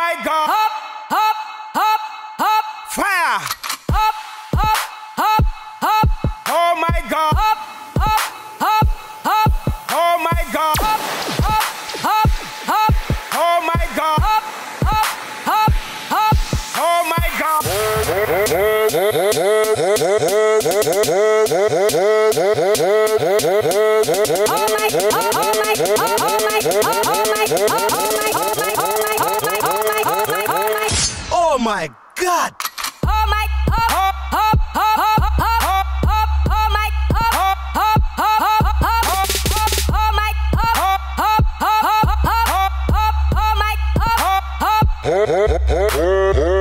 my God. Hop, hop, hop, hop. Fire. Hop, hop, hop, hop. Oh my God. Hop, hop, hop, hop. Oh my God. Hop, hop, hop, hop. Oh my God. Hop, hop, hop, hop. Oh my God. Oh my God! Oh my, hop, hop, hop, hop, hop, hop, oh my, hop, hop, hop, hop, hop, oh my, hop, hop, hop, hop, hop, oh my, hop, hop.